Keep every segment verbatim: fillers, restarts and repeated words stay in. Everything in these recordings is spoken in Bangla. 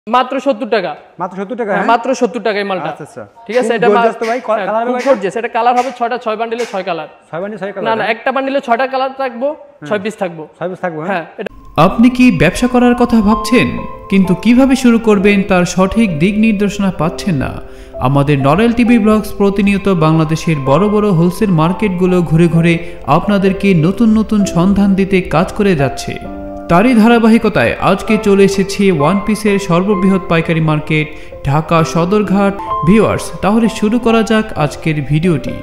মাত্র সত্তর টাকা। মাত্র সত্তর টাকা? হ্যাঁ মাত্র সত্তর টাকা এই মালটা। আচ্ছা আচ্ছা ঠিক আছে, এটা গর্জিয়াস তো ভাই, কালার হবে গর্জিয়াস। এটা কালার হবে ছয়টা, ছয় বান্ডিলে ছয় কালার। ছয় বান্ডিলে ছয় কালার? না না, একটা বান্ডিলে ছয়টা কালার থাকবো, ছয় পিস থাকবো। ছয় পিস থাকবো। হ্যাঁ। আপনি কি ব্যবসা করার কথা ভাবছেন কিন্তু কিভাবে শুরু করবেন তার সঠিক দিক নির্দেশনা পাচ্ছেন না? আমাদের নরেল টিভি ব্লগস প্রতিনিয়ত বাংলাদেশের বড় বড় হোলসেল মার্কেটগুলো ঘুরে ঘুরে আপনাদেরকে নতুন নতুন সন্ধান দিতে কাজ করে যাচ্ছে। তারই ধারাবাহিকতায় আজকে চলে এসেছে ওয়ান পিসের সর্ববৃহৎ পাইকারি মার্কেট ঢাকা সদরঘাট। ভিউয়ার্স, তাহলে শুরু করা যাক আজকের ভিডিওটি।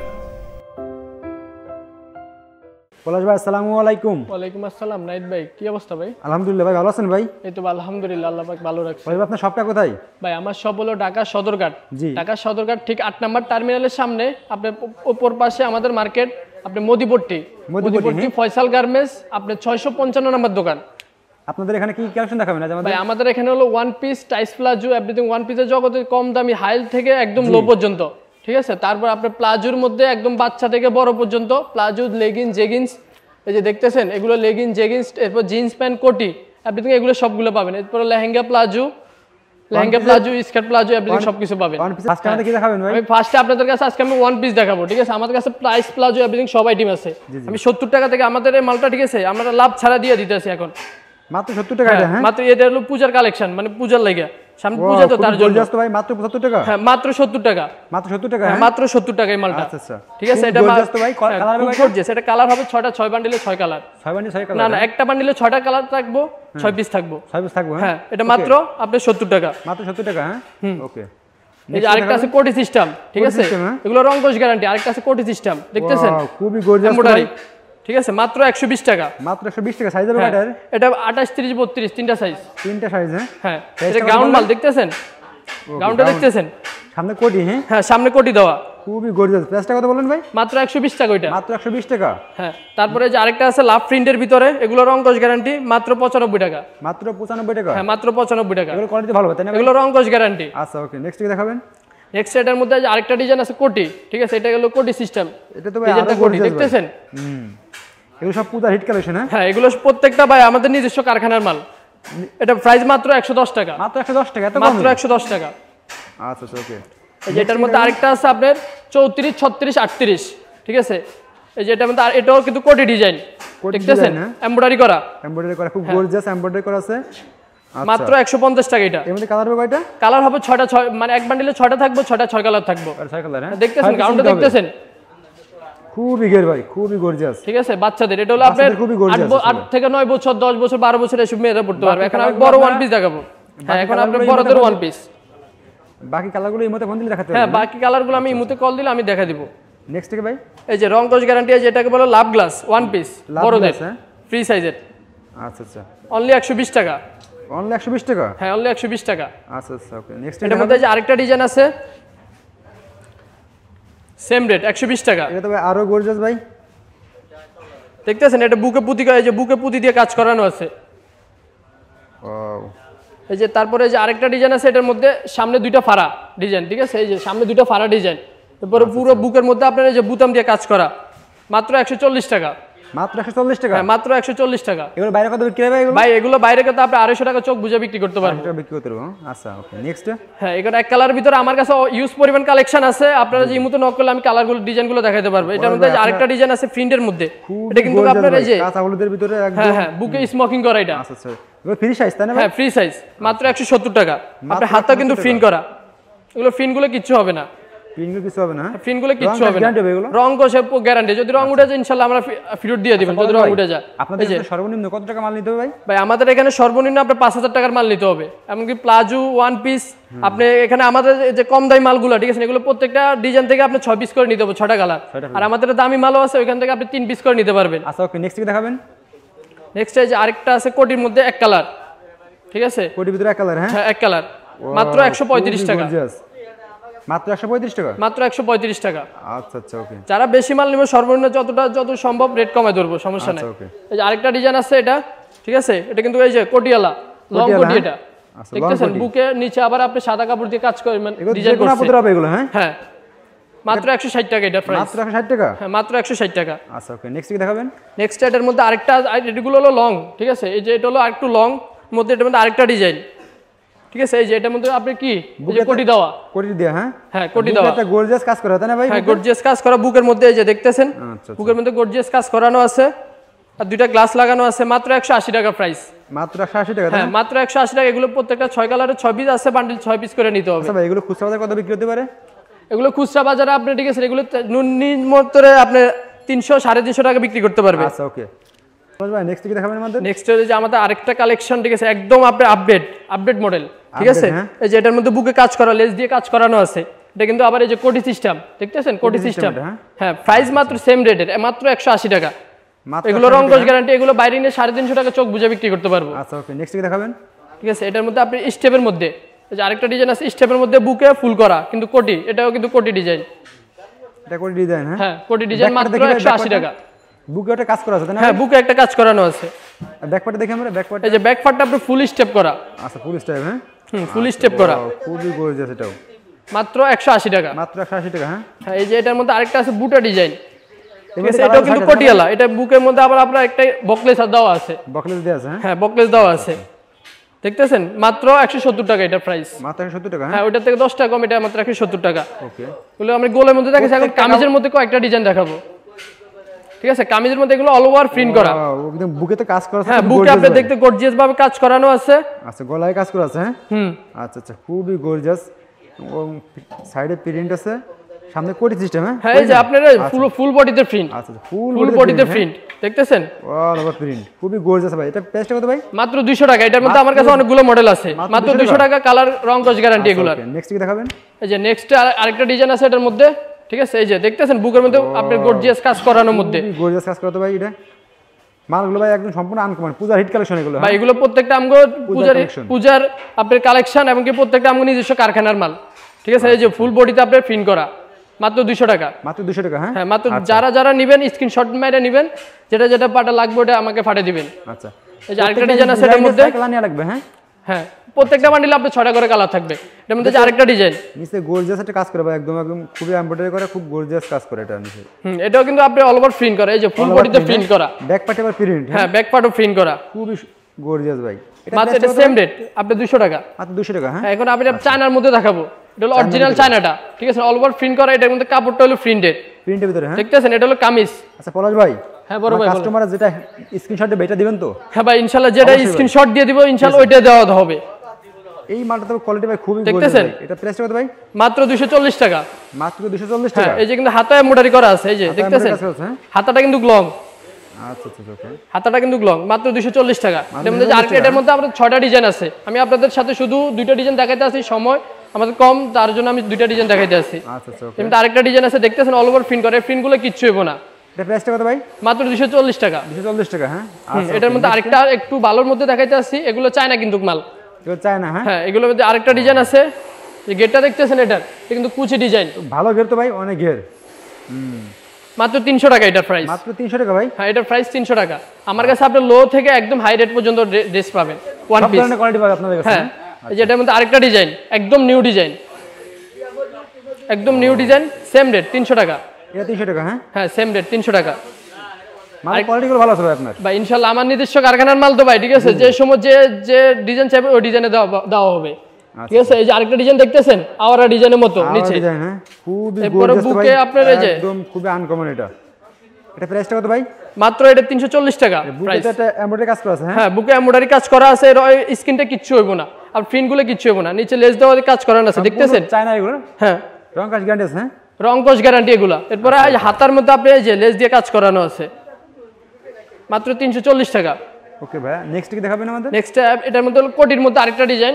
পলাশ ভাই আসসালামু আলাইকুম। ওয়ালাইকুম আসসালাম। নাইট ভাই, কি অবস্থা ভাই? আলহামদুলিল্লাহ ভাই, ভালো আছেন ভাই? এই তো আলহামদুলিল্লাহ, আল্লাহ পাক ভালো রাখছে। ভাই আপনার শপটা কোথায়? ভাই আমার শপ হলো ঢাকা সদরঘাট। জি, ঢাকা সদরঘাট ঠিক আট নাম্বার টার্মিনালের সামনে, আপনার উপর পাশে আমাদের মার্কেট, আপনি মদিপট্টি মদিপট্টি ফয়সাল গার্মেন্টস, আপনার ছয়শো পঞ্চান্ন নম্বর দোকান। আপনাদের এখানে কি কালেকশন দেখাবেন আজ আমাদের? ভাই আমাদের এখানে হলো one piece, tights palazzo, everything one পিসের জগতে কম দামি হাই থেকে একদম লো পর্যন্ত। ঠিক আছে, তারপর আপনার প্লাজোর মধ্যে একদম বাচ্চা থেকে বড় পর্যন্ত প্লাজো, লেগিংস, জেগিংস, এই যে দেখতেছেন এগুলো লেগিংস, জেগিংস, এরপর জিন্স প্যান্ট, কোটি, এভরিথিং এগুলো সবগুলো পাবেন। এরপর lehenga palazzo, lehenga palazzo, skirt palazzo, everything সবকিছু পাবেন। আজকে আমাদের কি দেখাবেন ভাই? আমি ফার্স্টে আপনাদের কাছে আজকে আমি ওয়ান পিস দেখাবো। ঠিক আছে, আমাদের কাছে প্রাইস প্লাজো এভরিথিং সব আইটেম আছে। আমি সত্তর টাকা থেকে আমাদের এই মালটা, ঠিক আছে, আমরা লাভ ছাড়া দিয়ে দিতেছি এখন মাত্র সত্তর টাকা। হ্যাঁ মাত্র, এটা হলো পূজার কালেকশন, মানে পূজার লাগে, সামনে পূজা তো তার জন্য। গর্জিয়াস তো ভাই, মাত্র সত্তর টাকা? হ্যাঁ মাত্র সত্তর টাকা। মাত্র সত্তর টাকা? হ্যাঁ মাত্র সত্তর টাকা এই মালটা। আচ্ছা আচ্ছা, ঠিক আছে, এটা গর্জিয়াস তো ভাই, কালার হবে গর্জিয়াস। এটা কালার হবে ছয়টা, ছয় বান্ডিলে ছয় কালার। ছয় বান্ডিলে ছয় কালার? না না, একটা বান্ডিলে ছয়টা কালার থাকবো, ছয় পিস থাকবো। ছয় পিস থাকবো? হ্যাঁ, এটা মাত্র আপনার সত্তর টাকা। মাত্র সত্তর টাকা? হ্যাঁ ওকে। এই যে আরেকটা আছে কোটি সিস্টেম, ঠিক আছে, এগুলো রং কোশ গ্যারান্টি। আরেকটা আছে কোটি সিস্টেম, দেখতেছেন খুবই গর্জিয়াস ভাই। ঠিক আছে, মাত্র একশো বিশ টাকা। মাত্র একশো বিশ টাকা। সাইজ হবে এটার? এটা আঠাশ, ত্রিশ, বত্রিশ, তিনটা সাইজ। তিনটা সাইজ? হ্যাঁ হ্যাঁ, এটা গাউন মাল, দেখতেছেন গাউনটা দেখতেছেন? সামনে কোটি? হ্যাঁ হ্যাঁ সামনে কোটি দেওয়া, খুবই গর্জিয়াস। প্রাইসটা কত বলেন ভাই? মাত্র একশো বিশ টাকা। ওইটা মাত্র একশো বিশ টাকা? হ্যাঁ। তারপরে যে আরেকটা আছে লাভ প্রিন্টের ভিতরে, এগুলো রং কোশ গ্যারান্টি, মাত্র পঁচানব্বই টাকা। মাত্র পঁচানব্বই টাকা? হ্যাঁ মাত্র পঁচানব্বই টাকা। এগুলো কোয়ালিটি ভালো তাই না? এগুলো রং কোশ গ্যারান্টি। আচ্ছা ওকে, নেক্সট কি দেখাবেন? নেক্সট এটার মধ্যে আরেকটা ডিজাইন আছে কোটি, ঠিক আছে, এটা হলো কোটি সিস্টেম। এটা তো ভাই আরো কোটি, দেখতেছেন? হুম, এগুলো সব পূজার হিট কালেকশন? হ্যাঁ হ্যাঁ, এগুলো প্রত্যেকটা ভাই আমাদের নিজস্ব কারখানার মাল। এটা প্রাইস মাত্র একশো দশ টাকা। মাত্র একশো দশ টাকা? এত কম? মাত্র একশো দশ টাকা। আচ্ছা আচ্ছা ওকে। এই যে এটার মধ্যে আরেকটা আছে আপনার চৌত্রিশ, ছত্রিশ, আটত্রিশ, ঠিক আছে। এই যে এটার মধ্যে এটাও কিন্তু কোটি ডিজাইন, দেখতেছেন, এমব্রয়ডারি করা। এমব্রয়ডারি করা, খুব গর্জিয়াস এমব্রয়ডারি করা আছে। মাত্র একশো পঞ্চাশ টাকা। এটা এর মধ্যে কালার হবে কয়টা? কালার হবে ছয়টা, ছয় মানে এক বান্ডিলে ছয়টা থাকবে, ছয়টা ছয় কালার থাকবে। ছয় কালার? হ্যাঁ দেখতেছেন গাউনটা, দেখতেছেন খুবই গের ভাই, খুবই গর্জিয়াস। ঠিক আছে, বাচ্চাদের এটা হলো আপনার আট থেকে নয় বছর, দশ বছর, বারো বছর এসব মেয়েরা পড়তে পারবে। এখন আমি বড় ওয়ান পিস দেখাবো। হ্যাঁ এখন আপনার বড়দের ওয়ান পিস। বাকি কালারগুলো এই মতে ফোন দিলে দেখাতে হবে? হ্যাঁ বাকি কালারগুলো আমি ইমুতে কল দিলে আমি দেখা দিব। নেক্সট কি ভাই? এই যে রং কোশ গ্যারান্টি, যেটাকে বলে লাভ গ্লাস ওয়ান পিস, বড়দের ফ্রি সাইজের। আচ্ছা আচ্ছা, অনলি একশো বিশ টাকা। অনলি একশো বিশ টাকা? হ্যাঁ অনলি একশো বিশ টাকা। আচ্ছা আচ্ছা ওকে। নেক্সট এটার মধ্যে যে আরেকটা ডিজাইন আছে, সেম রেট একশো বিশ টাকা। এটা তো ভাই আরো গর্জিয়াস ভাই, দেখতেছেন? এটা বুকে পুঁতি, এই যে বুকে পুঁতি দিয়ে কাজ করানো আছে। ওয়াও। এই যে তারপরে যে আরেকটা ডিজাইন আছে, এটার মধ্যে সামনে দুইটা ফাড়া ডিজাইন, ঠিক আছে, এই যে সামনে দুইটা ফাড়া ডিজাইন, তারপরে পুরো বুকের মধ্যে আপনার এই যে বুতাম দিয়ে কাজ করা, মাত্র একশো চল্লিশ টাকা। মাত্র একশো চল্লিশ টাকা? হ্যাঁ মাত্র একশো চল্লিশ টাকা। এগুলো বাইরে কত বিক্রি হয় ভাই? ভাই এগুলো বাইরে কত আপনি আড়াইশো টাকা চোখ বুঝে বিক্রি করতে পারবেন। বিক্রি করতে পারবো? আচ্ছা ওকে। নেক্সট? হ্যাঁ এখানে এক কালারের ভিতরে আমার কাছে ইউজ পরিমাণ কালেকশন আছে, আপনারা যে ইমুতে নক করলে আমি কালারগুলো, ডিজাইনগুলো দেখাতে পারবো। এটার মধ্যে আরেকটা ডিজাইন আছে প্রিন্টের মধ্যে, এটা কিন্তু আপনার এই যে কাঁচা হলুদের ভিতরে একদম। হ্যাঁ হ্যাঁ বুকে স্মোকিং করা এটা। আচ্ছা আচ্ছা, এগুলো ফ্রি সাইজ তাই না? হ্যাঁ ফ্রি সাইজ, মাত্র একশো সত্তর টাকা। আপনার হাতটা কিন্তু ফিন করা, এগুলো ফিনগুলো কিচ্ছু হবে না, পিনগুলো কিছু হবে না? ফিনগুলো কিচ্ছু হবে না, রং কোশে গ্যারান্টি। যদি রং উঠে যায় ইনশাআল্লাহ আমরা ফেরত দিয়ে দিবেন, যদি রং উঠে যায়। আপনাদের সর্বনিম্ন কত টাকা মাল নিতে হবে ভাই? ভাই আমাদের এখানে সর্বনিম্ন আপনার পাঁচ হাজার টাকার মাল নিতে হবে। এমনকি প্লাজো, ওয়ান পিস, আপনি এখানে আমাদের যে কম দামি মালগুলো, ঠিক আছে, এগুলো প্রত্যেকটা ডিজাইন থেকে আপনি ছয় পিস করে নিতে হবে, ছয়টা কালার। আর আমাদের দামি মালও আছে, ওইখান থেকে আপনি তিন পিস করে নিতে পারবেন। আচ্ছা ওকে। নেক্সট কি দেখাবেন? নেক্সট এই যে আরেকটা আছে কোটির মধ্যে এক কালার, ঠিক আছে, কোটির ভিতরে এক কালার? হ্যাঁ এক কালার, মাত্র একশো পঁয়ত্রিশ টাকা। মাত্র একশো পঁয়ত্রিশ টাকা? মাত্র একশো পঁয়ত্রিশ টাকা। আচ্ছা আচ্ছা ওকে। যারা বেশি মাল নেবে সর্বনিম্ন যতটা যত সম্ভব রেট কমায় ধরবো, সমস্যা নাই। এই যে আরেকটা ডিজাইন আছে এটা, ঠিক আছে, এটা কিন্তু এই যে কোটিয়ালা লং কোটি, এটা দেখতেছেন বুকে নিচে আবার আপনি সাদা কাপড় দিয়ে কাজ করেন, ডিজাইন করতে এগুলো। হ্যাঁ হ্যাঁ মাত্র একশো ষাট টাকা এটা প্রাইস। মাত্র একশো ষাট টাকা? হ্যাঁ মাত্র একশো ষাট টাকা। আচ্ছা ওকে। নেক্সট কি দেখাবেন? নেক্সট এটার মধ্যে আরেকটা, এগুলো হলো লং, ঠিক আছে, এই যে এটা হলো আরেকটু লং মধ্যে, এটার মধ্যে আরেকটা ডিজাইন, ঠিক আছে, এই যে এটার মধ্যে আপনি কি এই যে কোটি দেওয়া, কোটি দেয়া, হ্যাঁ হ্যাঁ কোটি দেওয়া, একটা গর্জিয়াস কাজ করা তাই না ভাই? হ্যাঁ গর্জিয়াস কাজ করা বুকের মধ্যে, এই যে দেখতেছেন আচ্ছা আচ্ছা। বুকের মধ্যে গর্জিয়াস কাজ করানো আছে, আর দুইটা গ্লাস লাগানো আছে, মাত্র একশো আশি টাকা প্রাইস। মাত্র একশো আশি টাকা তাই হ্যাঁ না? মাত্র একশো আশি টাকা। এগুলো প্রত্যেকটা ছয় কালারের ছয় পিস আছে, বান্ডিল ছয় পিস করে নিতে হবে। আচ্ছা ভাই এগুলো খুচরা বাজারে কত বিক্রি হতে পারে? এগুলো খুচরা বাজারে আপনি ঠিক আছে এগুলো নিম্নতরে আপনি তিনশো সাড়ে তিনশো টাকা বিক্রি করতে পারবে। আচ্ছা ওকে ভাই, নেক্সট কি দেখাবেন আমাদের? নেক্সট হচ্ছে যে আমাদের আরেকটা কালেকশন, ঠিক আছে একদম আপনি আপডেট আপডেট মডেল, ঠিক আছে হ্যাঁ। এই যে এটার মধ্যে বুকে কাজ করা, লেস দিয়ে কাজ করানো আছে, এটা কিন্তু আবার এই যে কোটি সিস্টেম দেখতেছেন, কোটি সিস্টেম, হ্যাঁ প্রাইস মাত্র সেম রেটের, মাত্র একশো আশি টাকা। এগুলো রংকশ গ্যারান্টি, এগুলো বাইরে নিয়ে সাড়ে তিনশো টাকা চোখ বুঝে বিক্রি করতে পারবো। আচ্ছা ওকে, নেক্সট কি দেখাবেন? ঠিক আছে, এটার মধ্যে আপনি স্টেপের মধ্যে এই যে আরেকটা ডিজাইন আছে, স্টেপের মধ্যে বুকে ফুল করা কিন্তু কোটি, এটাও কিন্তু কোটি ডিজাইন, এটা কোটি ডিজাইন, হ্যাঁ হ্যাঁ কোটি ডিজাইন, মাত্র একশো আশি টাকা। বুকে একটা কাজ করা আছে তাই না? হ্যাঁ বুকে একটা কাজ করানো আছে। ব্যাক পার্টে দেখি আমরা, ব্যাক পার্ট এই যে ব্যাক পার্টটা আপনি ফুল স্টেপ করা, আচ্ছা ফুল স্টাইল, হ্যাঁ হুম ফুল স্টেপ করা, খুবই গর্জিয়াস, এটাও মাত্র একশো আশি টাকা। মাত্র একশো আশি টাকা, হ্যাঁ হ্যাঁ এই যে এটার মধ্যে আরেকটা আছে বুটা ডিজাইন, ঠিক আছে এটাও কিন্তু কোটিয়ালা, এটা বুকের মধ্যে আবার আপনার একটা বকলেস দেওয়া আছে, বকলেস দেওয়া আছে, হ্যাঁ হ্যাঁ বকলেস দেওয়া আছে দেখতেছেন, মাত্র একশো সত্তর টাকা এটা প্রাইস। মাত্র একশো সত্তর টাকা, হ্যাঁ ওইটার থেকে দশ টাকা কম, এটা মাত্র একশো সত্তর টাকা। ওকে ওগুলো আমি গোলের মধ্যে দেখাচ্ছি, এখন কামিজের মধ্যে কয়েকটা ডিজাইন দেখাবো, ঠিক আছে কামিজের মধ্যে এগুলো অল ওভার প্রিন্ট করা, একদম বুকে তো কাজ করা আছে, হ্যাঁ বুকে আপনি দেখতে গর্জিয়াস ভাবে কাজ করানো আছে। আচ্ছা গলায় কাজ করা আছে, হ্যাঁ হুম আচ্ছা আচ্ছা খুবই গর্জিয়াস, সাইডে প্রিন্ট আছে, সামনে কোটি সিস্টেম, হ্যাঁ হ্যাঁ এই যে আপনার ফুল ফুল বডিতে প্রিন্ট, আচ্ছা ফুল ফুল বডিতে প্রিন্ট দেখতেছেন, অল ওভার প্রিন্ট, খুবই গর্জিয়াস ভাই। এটা প্রাইসটা কত ভাই? মাত্র দুইশো টাকা। এটার মধ্যে আমার কাছে অনেকগুলো মডেল আছে, মাত্র দুইশো টাকা, কালার রং কস গ্যারান্টি এগুলার। নেক্সট কি দেখাবেন? এই যে নেক্সট আরেকটা ডিজাইন আছে এটার মধ্যে, ঠিক আছে এই যে দেখতেছেন বুকের মধ্যে আপনার গর্জিয়াস কাজ করানোর মধ্যে, গর্জিয়াস কাজ করা তো ভাই। এটা মালগুলো ভাই একদম সম্পূর্ণ আনকমন, পূজার হিট কালেকশন এগুলো, ভাই এগুলো প্রত্যেকটা আমগো পূজার পূজার আপনার কালেকশন, এবং কি প্রত্যেকটা আমগো নিজস্ব কারখানার মাল, ঠিক আছে এই যে ফুল বডিতে আপনার প্রিন্ট করা, মাত্র দুইশো টাকা। মাত্র দুইশো টাকা, হ্যাঁ হ্যাঁ মাত্র যারা যারা নেবেন স্ক্রিনশট মেরে নেবেন, যেটা যেটা পাটা লাগবে ওটা আমাকে পাঠিয়ে দিবেন। আচ্ছা এই যে আরেকটা ডিজাইন আছে এটার মধ্যে, কালার নিয়ে লাগবে, হ্যাঁ হ্যাঁ প্রত্যেকটা বান্ডিলে আপনার ছয়টা করে কালার থাকবে। এটার মধ্যে যে আরেকটা ডিজাইন নিচে গর্জিয়াস একটা কাজ করে ভাই, একদম একদম খুবই এমব্রয়ডারি করে, খুব গর্জিয়াস কাজ করে এটা নিচে। হুম এটাও কিন্তু আপনি অল ওভার প্রিন্ট করা, এই যে ফুল বডিতে প্রিন্ট করা, ব্যাক পার্টে আবার প্রিন্ট, হ্যাঁ ব্যাক পার্টও প্রিন্ট করা, খুবই গর্জিয়াস ভাই। মাত্র এটা সেম রেট আপনি দুইশো টাকা। মাত্র দুইশো টাকা, হ্যাঁ এখন আপনি চায়নার মধ্যে দেখাবো, এটা হলো অরিজিনাল চায়নাটা, ঠিক আছে অল ওভার প্রিন্ট করা, এটার মধ্যে কাপড়টা হলো প্রিন্টেড, প্রিন্টের ভিতরে, হ্যাঁ দেখতেছেন এটা হলো কামিজ। আচ্ছা পলাশ ভাই, হ্যাঁ বড় ভাই কাস্টমার যেটা স্ক্রিনশট দেবে এটা দিবেন তো? হ্যাঁ ভাই ইনশাআল্লাহ, যেটা স্ক্রিনশট দিয়ে দিব ইনশাআল্লাহ ওইটা দেওয়া হবে। এই মালটা তো কোয়ালিটি ভাই খুবই দেখতেছেন, এটা প্রাইসটা কত ভাই? মাত্র দুইশো চল্লিশ টাকা। মাত্র দুইশো চল্লিশ হ্যাঁ টাকা। এই যে কিন্তু হাতায় এমব্রয়ডারি করা আছে, এই যে দেখতেছেন হাতাটা কিন্তু লং, আচ্ছা আচ্ছা ওকে, হাতাটা কিন্তু লং, মাত্র দুইশো চল্লিশ টাকা। এর মধ্যে আরেকটা, এটার মধ্যে আমাদের ছয়টা ডিজাইন আছে, আমি আপনাদের সাথে শুধু দুইটা ডিজাইন দেখাইতে আসি, সময় আমাদের কম তার জন্য আমি দুইটা ডিজাইন দেখাইতে আসি। আচ্ছা আচ্ছা ওকে, কিন্তু আরেকটা ডিজাইন আছে দেখতেছেন অল ওভার প্রিন্ট করে, এই প্রিন্টগুলো কিচ্ছু হইব না। এটা প্রাইসটা কত ভাই? মাত্র দুইশো চল্লিশ টাকা। দুইশো চল্লিশ টাকা, হ্যাঁ আচ্ছা এটার মধ্যে আরেকটা একটু ভালোর মধ্যে দেখাইতে আসি, এগুলো চায়না কিন্তু মাল, কেউ চায় না, হ্যাঁ হ্যাঁ এগুলোর মধ্যে আরেকটা ডিজাইন আছে, যে গেটটা দেখতেছেন এটার, এটা কিন্তু কুচি ডিজাইন, ভালো ঘের তো ভাই, অনেক ঘের, হুম মাত্র তিনশো টাকা এটার প্রাইস। মাত্র তিনশো টাকা ভাই? হ্যাঁ এটার প্রাইস তিনশো টাকা। আমার কাছে আপনি লো থেকে একদম হাই রেট পর্যন্ত ড্রেস পাবেন, ওয়ান সব পিস ধরনের কোয়ালিটি পাবে আপনাদের কাছে, হ্যাঁ এই যে এটার মধ্যে আরেকটা ডিজাইন, একদম নিউ ডিজাইন, একদম নিউ ডিজাইন, সেম রেট তিনশো টাকা। এটা তিনশো টাকা, হ্যাঁ হ্যাঁ সেম রেট তিনশো টাকা। মাল কোয়ালিটিগুলো ভালো আছে ভাই আপনার? ভাই ইনশাআল্লাহ আমার নিজস্ব কারখানার মাল তো ভাই, ঠিক আছে যে সময় যে যে ডিজাইন চাইবে ওই ডিজাইনে দেওয়া দেওয়া হবে, ঠিক আছে এই যে আরেকটা ডিজাইন দেখতেছেন আওয়ারা ডিজাইনের মতো নিচে, ডিজাইন, হ্যাঁ খুবই এরপরে গর্জিয়াস ভাই, বুকে আপনার এই যে একদম খুবই আনকমন। এটা এটা প্রাইসটা কত ভাই? মাত্র এটা তিনশো চল্লিশ টাকা প্রাইস। বুকে এটা এমব্রয়ডারি কাজ করা আছে, হ্যাঁ হ্যাঁ বুকে এমব্রয়ডারি কাজ করা আছে, এর স্কিনটা কিচ্ছু হইব না, আর প্রিন্টগুলো কিচ্ছু হইব না, নিচে লেস দেওয়া কাজ করানো আছে দেখতেছেন, চায়না এগুলো, হ্যাঁ রং কাজ গ্যারান্টি আছে, হ্যাঁ রং কস গ্যারান্টি এগুলা। এরপরে হাতার মধ্যে আপনি এই যে লেস দিয়ে কাজ করানো আছে, মাত্র তিনশো চল্লিশ টাকা। ওকে ভাই, নেক্সট কি দেখাবেন আমাদের? নেক্সট এটার মধ্যে হলো কোটির মধ্যে আরেকটা ডিজাইন,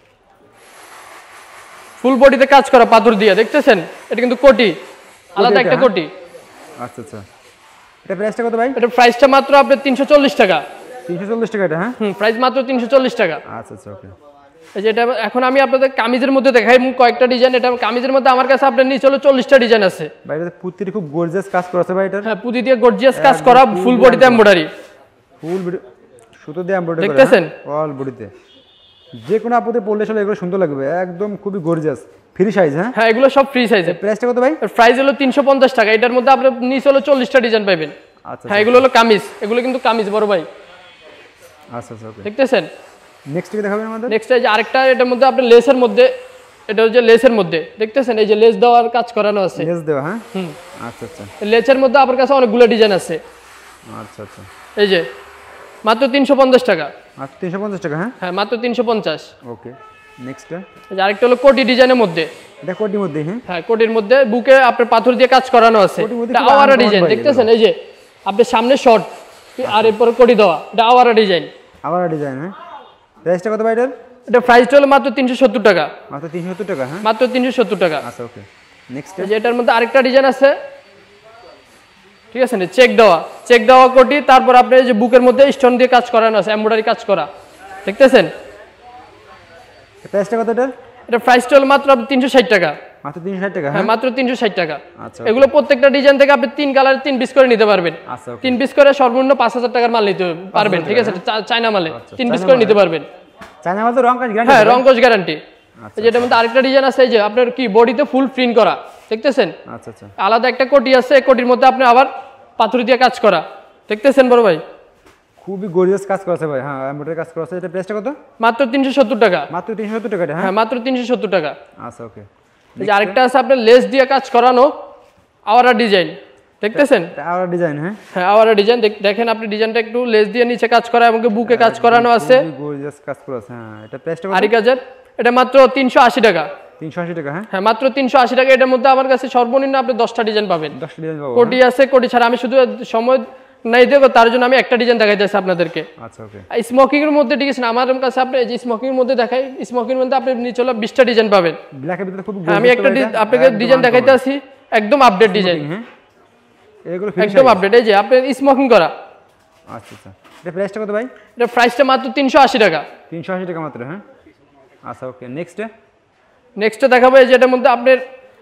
ফুল বডিতে কাজ করা পাথর দিয়ে, দেখতেছেন এটা কিন্তু কোটি, আলাদা একটা কোটি। আচ্ছা আচ্ছা, এটা প্রাইসটা কত ভাই? এটা প্রাইসটা মাত্র আপনার তিনশো চল্লিশ টাকা। তিনশো চল্লিশ টাকা এটা, হ্যাঁ হুম প্রাইস মাত্র তিনশো চল্লিশ টাকা। আচ্ছা আচ্ছা ওকে, এই যে এটা এখন আমি আপনাদের কামিজের মধ্যে দেখাই কয়েকটা ডিজাইন, এটা কামিজের মধ্যে আমার কাছে আপনার নিচে হলো চল্লিশটা ডিজাইন আছে ভাই। এটা পুতির খুব গর্জিয়াস কাজ করা আছে ভাই, এটা হ্যাঁ পুঁতি দিয়ে গর্জিয়াস কাজ করা, ফুল বডিতে এমব্রয়ডারি, ফুল সুতো দিয়ে এমব্রয়ডারি করা, দেখতেছেন অল বডিতে, যে কোনো আপুতে পরলে চলে, এগুলো সুন্দর লাগবে, একদম খুবই গর্জিয়াস, ফ্রি সাইজ, হ্যাঁ হ্যাঁ এগুলো সব ফ্রি সাইজে। প্রাইসটা কত ভাই? প্রাইস হলো তিনশো পঞ্চাশ টাকা। এটার মধ্যে আপনার নিচে হলো চল্লিশটা ডিজাইন পাবেন। আচ্ছা হ্যাঁ এগুলো হলো কামিজ, এগুলো কিন্তু কামিজ বড় ভাই, আচ্ছা আচ্ছা ওকে, দেখতেছেন নেক্সট কি দেখাবেন আমাদের? নেক্সট এই যে আরেকটা এটার মধ্যে আপনি লেসের মধ্যে, এটা হচ্ছে লেসের মধ্যে দেখতেছেন এই যে লেস দেওয়ার কাজ করানো আছে। লেস দেওয়া, হ্যাঁ। হুম, আচ্ছা আচ্ছা লেসের মধ্যে আপনার কাছে অনেকগুলো ডিজাইন আছে। আচ্ছা আচ্ছা এই যে মাত্র তিনশো পঞ্চাশ টাকা। আচ্ছা তিনশো পঞ্চাশ টাকা, হ্যাঁ। হ্যাঁ মাত্র তিনশো পঞ্চাশ। ওকে নেক্সট এই যে আরেকটা হলো কোটি ডিজাইনের মধ্যে। এটা কোটির মধ্যে, হ্যাঁ। হ্যাঁ কোটির মধ্যে বুকে আপনার পাথর দিয়ে কাজ করানো আছে। কোটির মধ্যে এটা খুব আওয়ারা uncommon ডিজাইন ভাই দেখতেছেন এই যে আপনার সামনে শর্ট আর এরপরে কোটি দেওয়া, এটা আওয়ারা ডিজাইন। আবার ডিজাইন, হ্যাঁ। প্রাইসটা কত ভাই এটার? এটা প্রাইসটা হলো মাত্র তিনশো সত্তর টাকা। মাত্র তিনশো সত্তর টাকা, হ্যাঁ। মাত্র তিনশো সত্তর টাকা। আচ্ছা ওকে নেক্সট এই যে এটার মধ্যে আরেকটা ডিজাইন আছে, ঠিক আছে না, চেক দেওয়া, চেক দেওয়া কোটি, তারপর আপনার এই যে বুকের মধ্যে স্টোন দিয়ে কাজ করানো আছে, এমব্রয়ডারি কাজ করা দেখতেছেন। প্রাইসটা কত এটার? এটা প্রাইসটা হলো মাত্র আপনি তিনশো ষাট টাকা। মাত্র তিনশো ষাট টাকা, হ্যাঁ হ্যাঁ। মাত্র তিনশো ষাট টাকা। আচ্ছা এগুলো প্রত্যেকটা ডিজাইন থেকে আপনি তিন কালার তিন পিস করে নিতে পারবেন। আচ্ছা ওকে তিন পিস করে সর্বনিম্ন পাঁচ হাজার টাকার মাল নিতে পারবেন, ঠিক আছে, চা- চায়না মালে তিন পিস করে নিতে পারবেন। চায়না মাল তো রং কাজ গ্যারান্টি? হ্যাঁ রংকশ গ্যারান্টি। যেটার মধ্যে আরেকটা ডিজাইন আছে এই যে আপনার কি বডিতে ফুল প্রিন্ট করা দেখতেছেন। আচ্ছা আচ্ছা আলাদা একটা কোটি আছে, এই কোটির মধ্যে আপনি আবার পাথর দিয়ে কাজ করা দেখতেছেন বড় ভাই। খুবই গর্জিয়াস কাজ করেছে ভাই, হ্যাঁ এমব্রয়ডারি কাজ করেছে। এটা প্রাইসটা কত? মাত্র তিনশো সত্তর টাকা। মাত্র তিনশো সত্তর টাকা, হ্যাঁ। হ্যাঁ মাত্র তিনশো সত্তর টাকা। আচ্ছা ওকে এই যে আরেকটা আছে আপনার লেস দিয়ে কাজ করানো আওয়ারা ডিজাইন দেখতেছেন। এটা আবার ডিজাইন, হ্যাঁ। হ্যাঁ আওয়ারা ডিজাইন দেখেন আপনি, ডিজাইনটা একটু লেস দিয়ে নিচে কাজ করা এবং বুকে কাজ করানো আছে। গর্জিয়াস কাজ করেছে, হ্যাঁ। এটা প্রাইসটা কত? আরি কাজের এটা মাত্র তিনশো আশি টাকা। তিনশো আশি টাকা, হ্যাঁ। হ্যাঁ মাত্র তিনশো আশি টাকা। এটার মধ্যে আমার কাছে সর্বনিম্ন আপনি দশটা ডিজাইন পাবেন। দশটা ডিজাইন পাবো, কোটি আছে, কোটি ছাড়া আমি শুধু সময় নাই দেবো, তার জন্য আমি একটা ডিজাইন দেখাইতেছি আপনাদেরকে। আচ্ছা ওকে স্মোকিং এর মধ্যে ঠিক আছে না, আমার কাছে আপনি যে স্মোকিং এর মধ্যে দেখাই, স্মোকিং এর মধ্যে আপনি নিচে হলো বিশটা ডিজাইন পাবেন। ব্ল্যাকের ভিতরে খুব হ্যাঁ, আমি একটা ডি- আপনাকে ডিজাইন দেখাইতে আসি, একদম আপডেট ডিজাইন, হ্যাঁ। এগুলো একদম আপডেট। এই যে আপনি স্মোকিং করা। আচ্ছা আচ্ছা এটা প্রাইসটা কত ভাই? এটা প্রাইসটা মাত্র তিনশো আশি টাকা। তিনশো আশি টাকা মাত্র, হ্যাঁ। আচ্ছা ওকে নেক্সট নেক্সটে দেখাবো এই যে এটার মধ্যে আপনার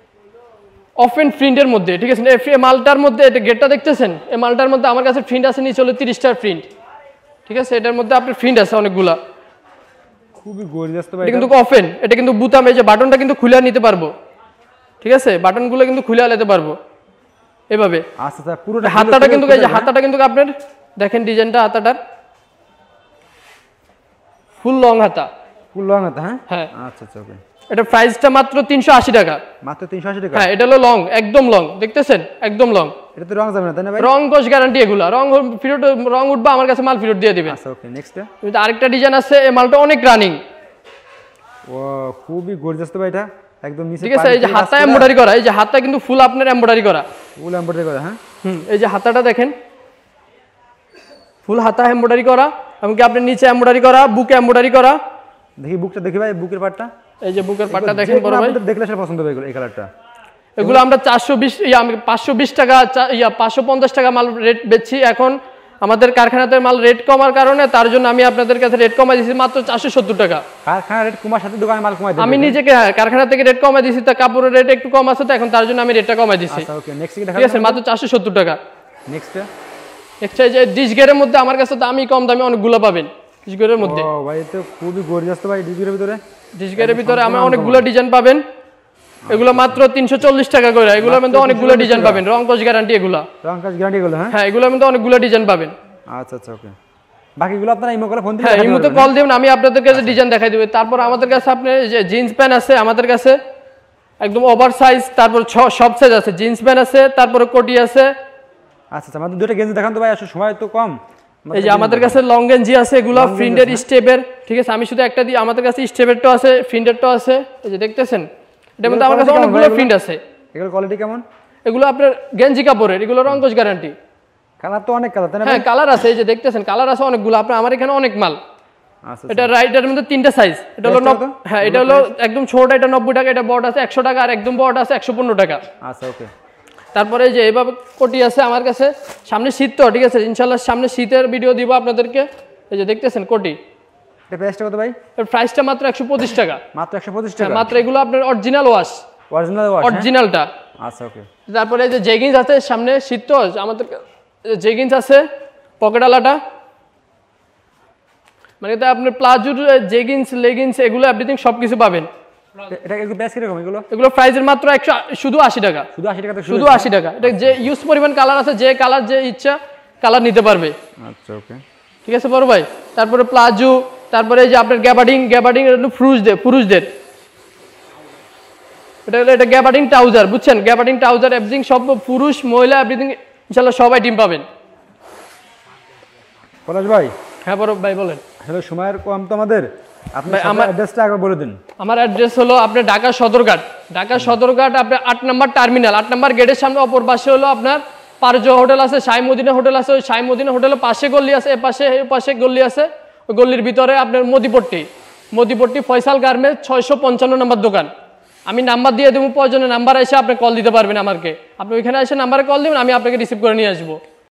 অফেন প্রিন্টের মধ্যে, ঠিক আছে, এই মালটার মধ্যে এটা গেটটা দেখতেছেন, এই মালটার মধ্যে আমার কাছে প্রিন্ট আছে নিচে হলো তিরিশটার প্রিন্ট, ঠিক আছে। এটার মধ্যে আপনার প্রিন্ট আছে অনেকগুলা, খুবই গর্জিয়াস তো ভাই। এটা কিন্তু অফেন, এটা কিন্তু বুতাম, এই যে বাটনটা কিন্তু খুলে নিতে পারবো, ঠিক আছে, বাটনগুলো কিন্তু খুলে নিতে পারবো এভাবে। আচ্ছা আচ্ছা পুরোটা হাতাটা কিন্তু এই যে হাতাটা কিন্তু আপনার দেখেন ডিজাইনটা, হাতাটার ফুল লং হাতা, ফুল লং হাতা, হ্যাঁ। হ্যাঁ আচ্ছা আচ্ছা ওকে এটা প্রাইসটা মাত্র তিনশো আশি টাকা। মাত্র তিনশো আশি টাকা, হ্যাঁ এটা হলো লং, একদম লং দেখতেছেন, একদম লং। এটা তো রং যাবে না তাই না ভাই? রং কোশ গ্যারান্টি, এগুলা রং ফিরত, রং উঠবে আমার কাছে মাল ফিরত দিয়ে দিবেন। আচ্ছা ওকে নেক্সট আরেকটা ডিজাইন আছে, এই মালটা অনেক রানিং, ও খুবই গর্জিয়াস তো ভাই। এটা একদম নিচে ঠিক আছে। এই যে হাতা এমব্রয়ডারি করা, এই যে হাতা কিন্তু ফুল আপনার এমব্রয়ডারি করা, ফুল এমব্রয়ডারি করা, হ্যাঁ। হুম এই যে হাতাটা দেখেন ফুল হাতা এমব্রয়ডারি করা, এমনকি আপনার নিচে এমব্রয়ডারি করা, বুকে এমব্রয়ডারি করা। দেখি বুকটা দেখি ভাই, বুকের পার্টটা, এই যে বুকের পাটটা দেখেন বড় ভাই, দেখলে সে পছন্দ হবে এই কালারটা। এগুলো আমরা চারশো বিশ ইয়া আমি পাঁচশো বিশ টাকা চা- ইয়া পাঁচশো পঞ্চাশ টাকা মাল রেট বেচছি। এখন আমাদের কারখানাতে মাল রেট কমার কারণে তার জন্য আমি আপনাদের কাছে রেট কমাই দিচ্ছি মাত্র চারশো সত্তর টাকা। কারখানা রেট কমার সাথে দোকানে মাল কমাই দেবে। আমি নিজেকে হ্যাঁ, কারখানা থেকে রেট কমাই দিচ্ছি, তা কাপড়ের রেট একটু কম আছে, তো এখন তার জন্য আমি রেটটা কমাই দিচ্ছি, আচ্ছা ওকে নেক্সট কি ঠিক আছে, দেখাবেন? মাত্র চারশো সত্তর টাকা। নেক্সট এক্সট্রা যে ডিশ গেরের মধ্যে আমার কাছে দামি কম দামি অনেকগুলো পাবেন, ডিশ গেরের মধ্যে, ও ভাই তো খুবই গর্জিয়াস তো ভাই। ডিজিটাল ভিতরে ডিশ গেরের ভিতরে আমার অনেকগুলো ডিজাইন পাবেন, এগুলো মাত্র তিনশো চল্লিশ টাকা করে। এগুলোর মধ্যে অনেকগুলো ডিজাইন পাবেন, রং কোশ গ্যারান্টি এগুলা, রং কাজ গ্যারান্টি গুলো, হ্যাঁ। হ্যাঁ এগুলোর মধ্যে অনেকগুলো ডিজাইন পাবেন। আচ্ছা আচ্ছা ওকে বাকিগুলো আপনারা ইমো করে ফোন দিয়ে হ্যাঁ এই দেখাতে মুহূর্তে পারবেন, কল দিবেন, আমি আপনাদের কাছে ডিজাইন দেখাই দেবো। তারপর আমাদের কাছে আপনার যে জিন্স প্যান্ট আছে আমাদের কাছে একদম ওভার সাইজ, তারপর ছ- সব সাইজ আছে, জিন্স প্যান্ট আছে, তারপরে কোটি আছে। আচ্ছা আচ্ছা আমাদের দুটো গেঞ্জি দেখান তো ভাই, আসলে সময় তো কম। এই যে আমাদের কাছে লং গেঞ্জি আছে, এগুলো ফ্রিন্ডের স্টেপের, ঠিক আছে, আমি শুধু একটা দিই, আমাদের কাছে স্টেপেরটাও আছে, ফ্রিন্ডেরটাও আছে। এই যে দেখতেছেন এটার মধ্যে আমার কাছে অনেকগুলো প্রিন্ট আছে। এগুলোর কোয়ালিটি কেমন? এগুলো আপনার গেঞ্জি কাপড়ের, এগুলো রং কোশ গ্যারান্টি। কালার তো অনেক কালার তাই না? হ্যাঁ কালার আছে, এই যে দেখতেছেন কালার আছে অনেকগুলো, আপনার আমার এখানে অনেক মাল। আচ্ছা এটা রাইটের মধ্যে তিনটা সাইজ, এটা হলো Price টা নব- কত? হ্যাঁ এটা হলো একদম ছোট, এটা নব্বই টাকা, এটা বড় আছে একশো টাকা, আর একদম বড় আছে একশো পনেরো টাকা। আচ্ছা ওকে তারপরে এই যে এইভাবে কোটি আছে আমার কাছে, সামনে শীত তো, ঠিক আছে, ইনশাল্লাহ সামনে শীতের ভিডিও দিব আপনাদেরকে। এই যে দেখতেছেন কোটি, এটা প্রাইসটা কত ভাই? এর প্রাইসটা মাত্র একশো পঁচিশ টাকা। মাত্র একশো পঁচিশ হ্যাঁ টাকা মাত্র, এগুলো আপনার অরিজিনাল ওয়াশ, অরিজিনাল ওয়াশ, অরিজিনালটা। আচ্ছা ওকে তারপরে এই যে জেগিন্স আছে, সামনে শীত তো আমাদের জেগিন্স আছে পকেটওয়ালাটা, মানে এটা আপনার প্লাজোর জেগিন্স লেগিংস এগুলো এভরিথিং সব কিছু পাবেন। এটা একটু প্রাইস কিরকম এগুলো? এগুলো প্রাইসের মাত্র একশো শুধু আশি টাকা, শুধু আশি টাকা থেকে শুধু আশি টাকা। এটা যে ইউজ পরিমাণ কালার আছে, যে কালার যে ইচ্ছা কালার নিতে পারবে, আচ্ছা ওকে ঠিক আছে বড় ভাই। তারপরে প্লাজো, তারপরে এই যে আপনার গ্যাবার্ডিং গ্যাবার্ডিং পুরুষদের পুরুষদের এটা হলো এটা গ্যাবার্ডিং ট্রাউজার, বুঝছেন? গ্যাবার্ডিং ট্রাউজার এভরিথিং সব পুরুষ মহিলা এভরিথিং ইনশাআল্লাহ সবাই টিম পাবেন। পলাশ ভাই, হ্যাঁ বড় ভাই বলেন। আসলে সময়ের কম তো আমাদের, আপনি ভাই, আমার- আমার অ্যাড্রেসটা একবার বলে দিন। আমার অ্যাড্রেস হলো আপনার ঢাকা সদরঘাট, ঢাকা সদরঘাট আপনার আট নম্বর টার্মিনাল, আট নম্বর গেটের সামনে অপর পাশে হলো আপনার পারজো হোটেল আছে, সাই মদিনা হোটেল আছে, ওই সাই মদিনা হোটেলের পাশে গল্লি আছে, এ পাশে এই পাশে গল্লি আছে, ওই গল্লির ভিতরে আপনার মদিপট্টি মদিপট্টি ফয়সাল গার্মেন্টস ছয়শো পঞ্চান্ন নম্বর দোকান। আমি নাম্বার দিয়ে দেবো, প্রয়োজনে নাম্বার এসে আপনি কল দিতে পারবেন আমাকে, আপনি ওইখানে এসে নাম্বারে কল দেবেন, আমি আপনাকে রিসিভ করে নিয়ে আসবো।